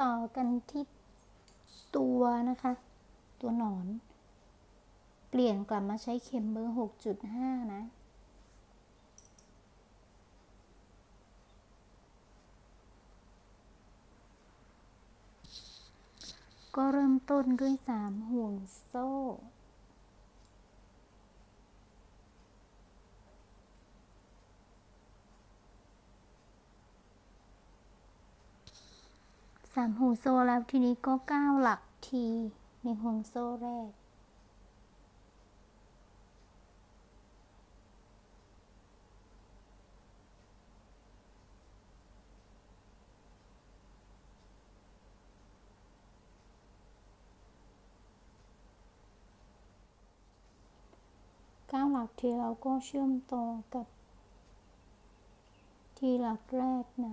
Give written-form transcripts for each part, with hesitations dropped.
ต่อกันที่ตัวนะคะตัวหนอนเปลี่ยนกลับมาใช้เข็มเบอร์ 6.5 นะก็เริ่มต้นด้วย3ห่วงโซ่3ห่วงโซ่แล้วทีนี้ก็9หลักทีในห่วงโซ่แรก9หลักทีเราก็เชื่อมต่อกับทีหลักแรกนะ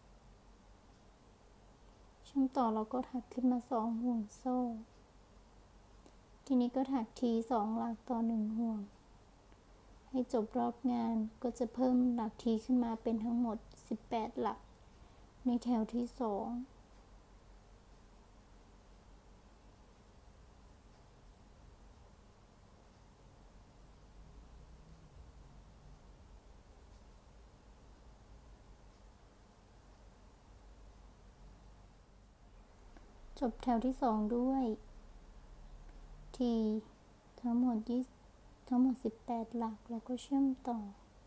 เชื่อมต่อเราก็ถักขึ้นมา2ห่วงโซ่ทีนี้ก็ถักที2หลักต่อ1ห่วงให้จบรอบงานก็จะเพิ่มหลักทีขึ้นมาเป็นทั้งหมด18หลักในแถวที่2จบแถวที่2ด้วยทีทั้งหมด18หลักแล้วก็เชื่อมต่อ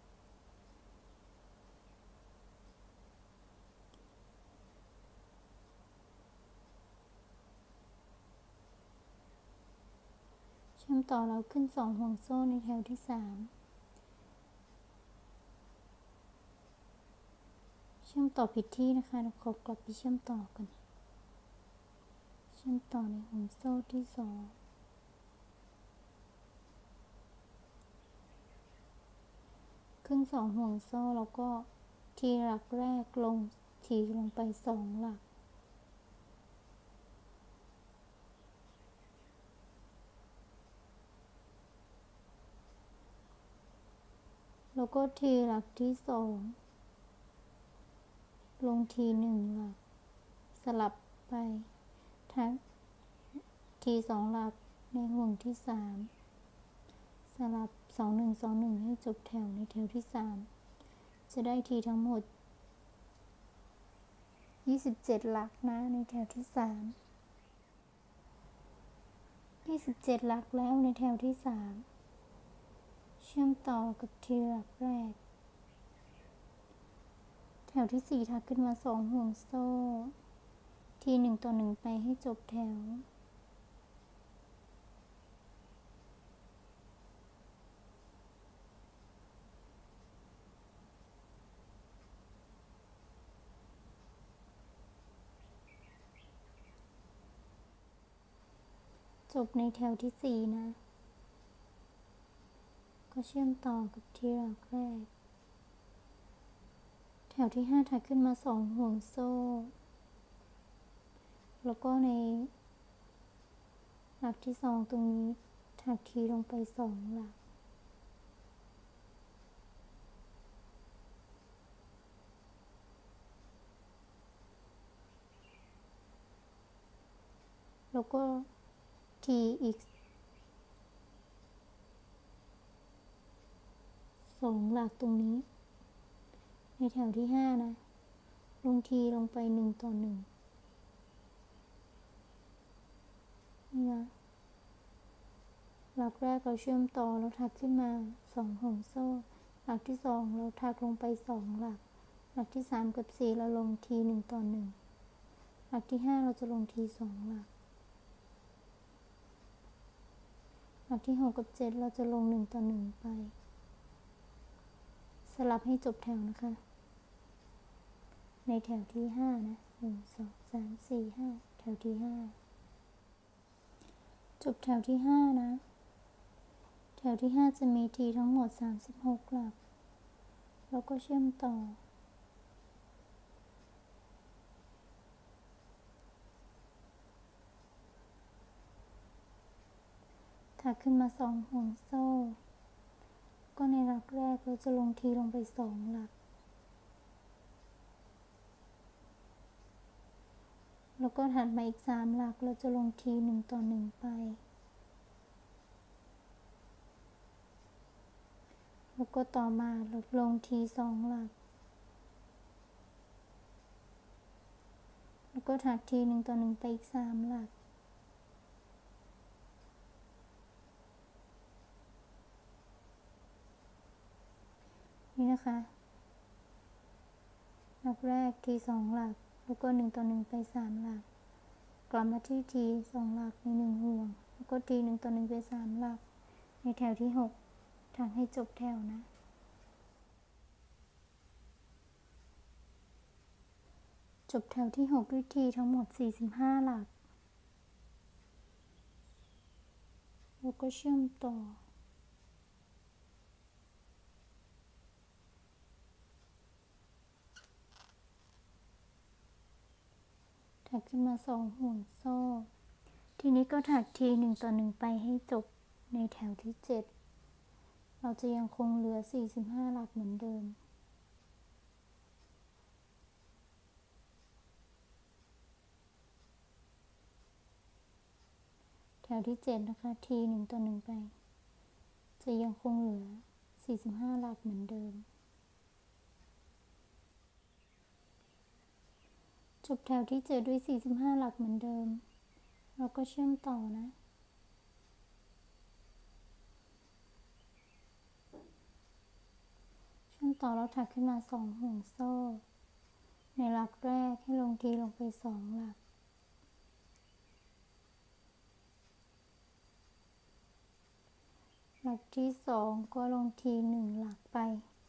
เราขึ้น2ห่วงโซ่ในแถวที่3เชื่อมต่อผิดที่นะคะเราขอกลับไปเชื่อมต่อกันเชื่อมต่อในห่วงโซ่ที่2ขึ้น2ห่วงโซ่แล้วก็ทีหลักแรกลงทีลงไป2หลักแล้วก็ทีหลักที่2ลงที1หลักสลับไปทั้งที2หลักในห่วงที่3สลับ2121ให้จบแถวในแถวที่3จะได้ทีทั้งหมด27หลักนะในแถวที่27หลักแล้วในแถวที่3เชื่อมต่อกับทีหลักแรกแถวที่4ถักขึ้นมา2ห่วงโซ่ที1ต่อ1ไปให้จบแถวจบในแถวที่4นะก็เชื่อมต่อกับทีหลักแรกแถวที่5ถักขึ้นมา2ห่วงโซ่แล้วก็ในหลักที่2ตรงนี้ถักทีลงไป2หลักแล้วก็ทีอีก2หลักตรงนี้ในแถวที่5นะลงทีลงไป1ต่อ1นี่นะหลักแรกเราเชื่อมต่อเราถักขึ้นมา2ห่วงโซ่หลักที่2เราถักลงไป2หลักหลักที่3กับ4เราลงที1ต่อ1หลักที่5เราจะลงที2หลักหลักที่6กับ7เราจะลง1ต่อ1ไปสลับให้จบแถวนะคะในแถวที่5นะ1 2 3 4 5แถวที่5จบแถวที่5นะแถวที่5จะมีทีทั้งหมด36หลักแล้วก็เชื่อมต่อถักขึ้นมา2ห่วงโซ่ก็ในหลักแรกเราจะลงทีลงไป2หลัก แแล้วก็ถัดมาอีก3หลักเราจะลงที1ต่อ1ไปแล้วก็ต่อมาลงที2หลักแล้วก็ถักที1ต่อ1ไปอีก3หลักนี่นะคะหลักแรกที2หลักแล้วก็1ต่อ1ไป3หลักกลับมาที่ที2หลักใน1ห่วงแล้วก็ที1ต่อ1ไป3หลักในแถวที่6ถักให้จบแถวนะจบแถวที่6ด้วยทีทั้งหมด45หลักแล้วก็เชื่อมต่อถักขึ้นมา2ห่วงโซ่ทีนี้ก็ถักที1ต่อ1ไปให้จบในแถวที่7เราจะยังคงเหลือ45หลักเหมือนเดิมแถวที่7นะคะที1ต่อ1ไปจะยังคงเหลือ45หลักเหมือนเดิมจบแถวที่7ด้วย45หลักเหมือนเดิมเราก็เชื่อมต่อนะเชื่อมต่อแล้วถักขึ้นมา2ห่วงโซ่ในหลักแรกให้ลงทีลงไป2หลักหลักที่2ก็ลงที1หลักไป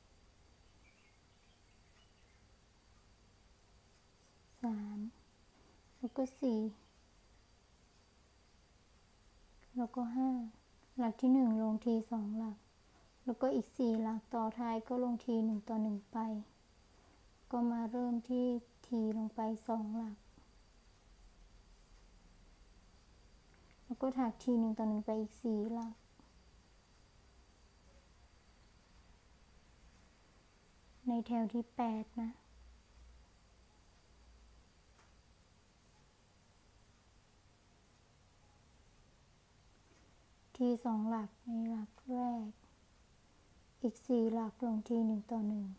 3แล้วก็4แล้วก็5หลักที่1ลงที2หลักแล้วก็อีก4หลักต่อท้ายก็ลงที1ต่อ1ไปก็มาเริ่มที่ทีลงไป2หลักแล้วก็ถักที1ต่อ1ไปอีก4หลักในแถวที่8นะที2หลักในหลักแรกอีก4หลักลงที1ต่อ1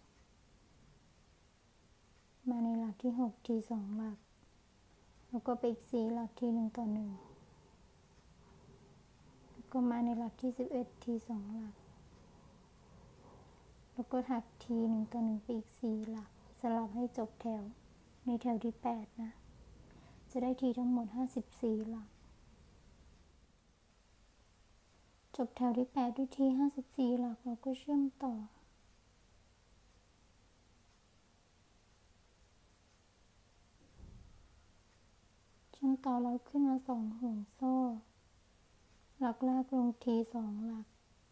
มาในหลักที่6ที2หลักแล้วก็ไปอีก4หลักที1ต่อ1แล้วก็มาในหลักที่11ที2หลักแล้วก็ถักที1ต่อ1ไปอีก4หลักสลับให้จบแถวในแถวที่8นะจะได้ทีทั้งหมด54หลักจบแถวที่8ด้วยที54หลักเราก็เชื่อมต่อแล้วขึ้นมา2ห่วงโซ่หลักแรกลงที2หลัก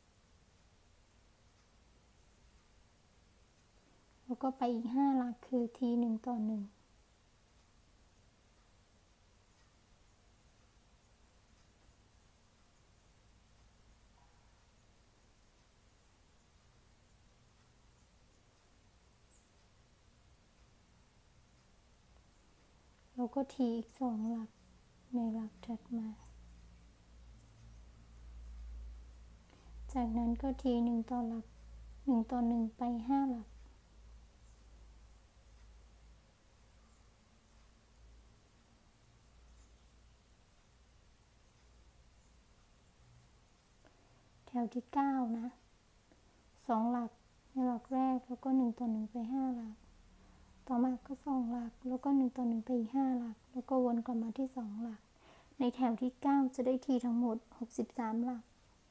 แล้วก็ไปอีก5หลักคือที1ต่อ1แล้วก็ทีอีก2หลักในหลักถัดมาจากนั้นก็ที1ต่อ1ต่อ1ไป5หลักแถวที่9นะ2หลักในหลักแรกแล้วก็1ต่อ1ไป5หลักต่อมาก็2หลักแล้วก็1ต่อ1ไปอีก5หลักแล้วก็วนกลับมาที่2หลักในแถวที่9จะได้ทีทั้งหมด63หลัก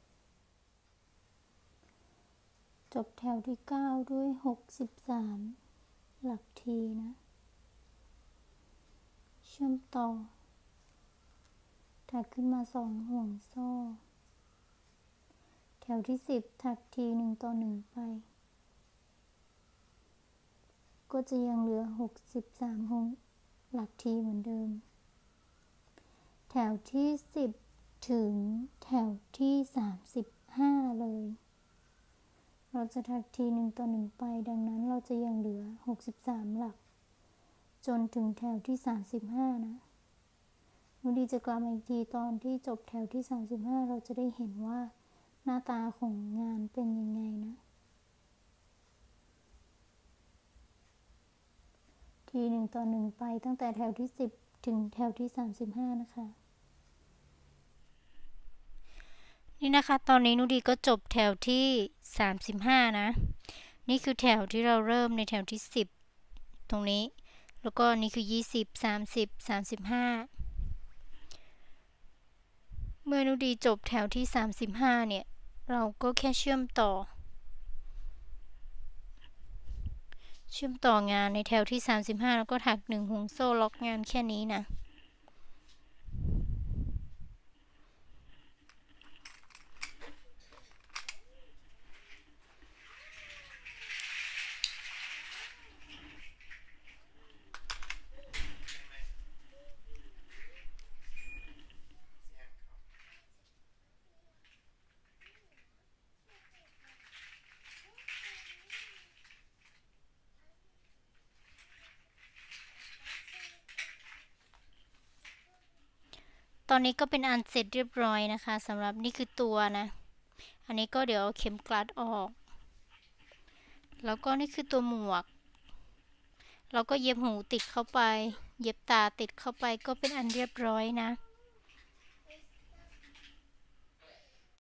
จบแถวที่9ด้วย63หลักทีนะเชื่อมต่อถักขึ้นมา2ห่วงโซ่แถวที่10ถักที1ต่อ1ไปก็จะยังเหลือ63ห่วงหลักทีเหมือนเดิมแถวที่10ถึงแถวที่35เลยเราจะถักที1ต่อ1ไปดังนั้นเราจะยังเหลือ63หลักจนถึงแถวที่35นะนุดีจะกลับมาอีกทีตอนที่จบแถวที่35เราจะได้เห็นว่าหน้าตาของงานเป็นยังไงนะที1:1ไปตั้งแต่แถวที่10ถึงแถวที่35นะคะนี่นะคะตอนนี้นุดีก็จบแถวที่35นะนี่คือแถวที่เราเริ่มในแถวที่10ตรงนี้แล้วก็นี่คือ20 30 35เมื่อนุดีจบแถวที่35เนี่ยเราก็แค่เชื่อมต่องานในแถวที่35แล้วก็ถัก1ห่วงโซ่ล็อกงานแค่นี้นะตอนนี้ก็เป็นอันเสร็จเรียบร้อยนะคะสำหรับนี่คือตัวนะอันนี้ก็เดี๋ยวเอาเข็มกลัดออกแล้วก็นี่คือตัวหมวกเราก็เย็บหูติดเข้าไปเย็บตาติดเข้าไปก็เป็นอันเรียบร้อยนะ